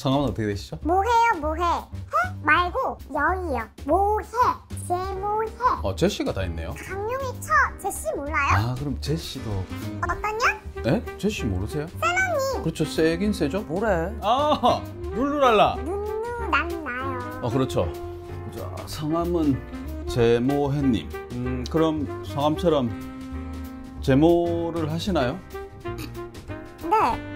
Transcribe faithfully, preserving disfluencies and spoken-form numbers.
성함은 어떻게 되시죠? 뭐해요 뭐해. 해 말고 여이요. 뭐해. 제모해. 어, 제시가 다 있네요. 강용희 처 제시 몰라요? 아, 그럼 제시도. 어떠냐? 에? 제시 모르세요? 세나님. 그렇죠, 세긴 세죠? 뭐래? 아, 룰루랄라. 눈누 난 나요. 어, 그렇죠. 자, 성함은 제모해님. 음, 그럼 성함처럼 제모를 하시나요? 네.